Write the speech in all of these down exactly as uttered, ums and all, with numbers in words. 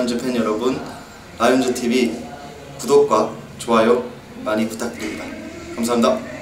라이온즈 팬 여러분, 라이온즈 티비 구독과 좋아요 많이 부탁드립니다. 감사합니다.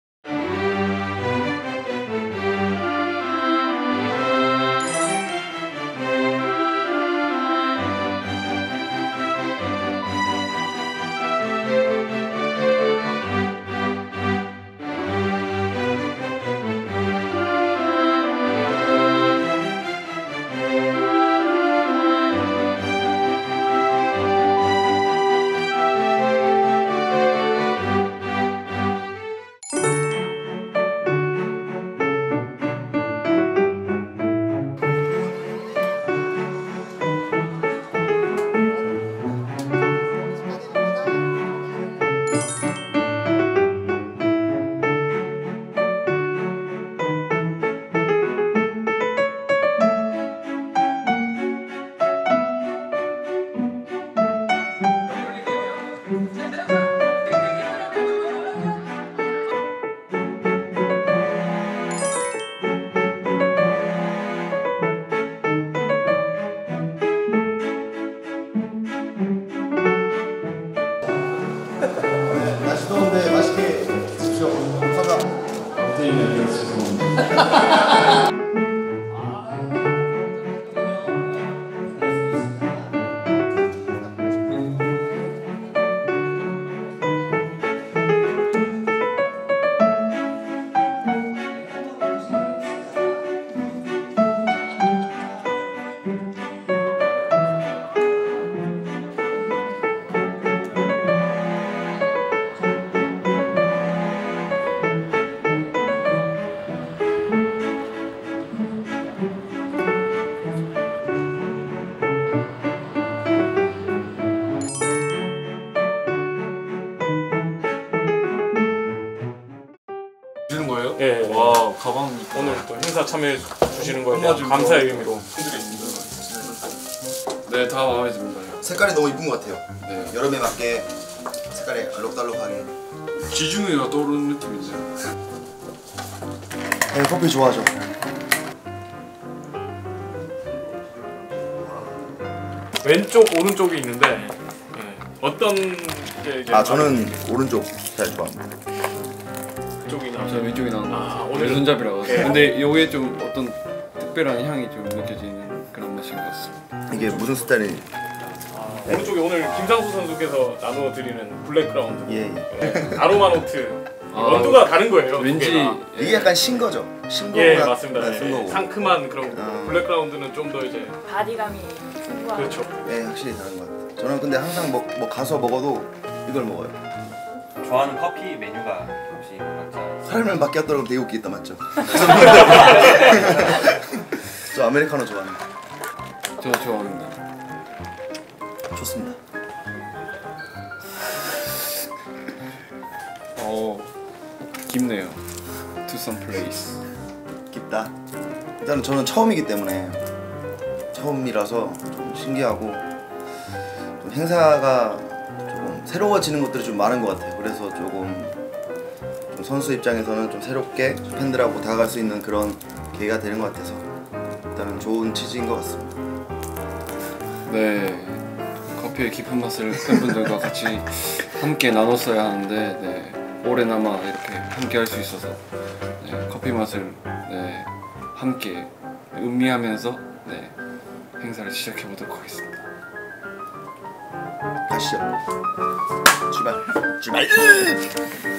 날씨 더운데 맛있게 드십시오. 감사합니다. 호텔이나 이런 죄송합니다. 주시는 거예요? 예. 와, 가방 오늘 또 행사 참여해 주시는 거에 대한 감사의 의미로 네, 다 마음에 듭니다. 색깔이 너무 이쁜 것 같아요. 네. 여름에 맞게 색깔이 알록달록하게. 지중해가 떠오르는 느낌이죠. 네, 커피 좋아하죠. 왼쪽 오른쪽이 있는데 예. 어떤 게 이제 아, 저는 오른쪽 스타일 좋아합니다. 그쪽이나 저 왼쪽이 나온 거 아, 같아요. 오늘은- 왼손잡이라고. 예. 근데 요게 좀 어떤 특별한 향이 좀 느껴지는 그런 맛인 것 같습니다. 이게 무슨 스타일이? 아, 오른쪽에 오늘 김상수 선수께서 나누어 드리는 블랙그라운드 예, 예. 예. 아로마 노트 아, 원두가 다른 거예요. 두 왠지 개가. 이게 약간 신 거죠? 신 거구나. 예 맞습니다. 네, 예. 쓴 거고. 상큼한 그런 거. 어. 블랙그라운드는 좀 더 이제 바디감이 풍부한. 그렇죠. 예, 확실히 다른 것 같아요. 저는 근데 항상 뭐, 뭐 가서 먹어도 이걸 먹어요. 좋아하는 커피 메뉴가 혹시 각자 삶을 바뀌었더라고 되게 웃기다 맞죠? 저 아메리카노 좋아합니다. 저 좋아합니다. 좋습니다. 어, 깊네요. To some place. 깊다. 일단은 저는 처음이기 때문에 처음이라서 좀 신기하고 좀 행사가 조금 새로워지는 것들이 좀 많은 것 같아요. 그래서 조금 좀 선수 입장에서는 좀 새롭게 팬들하고 다가갈 수 있는 그런 계기가 되는 것 같아서 일단은 좋은 취지인 것 같습니다. 네, 커피의 깊은 맛을 팬분들과 같이 함께 나눴어야 하는데 네, 오래나마 이렇게 함께 할 수 있어서 네, 커피 맛을 네, 함께 음미하면서 네, 행사를 시작해 보도록 하겠습니다. 가시죠. 출발. 출발.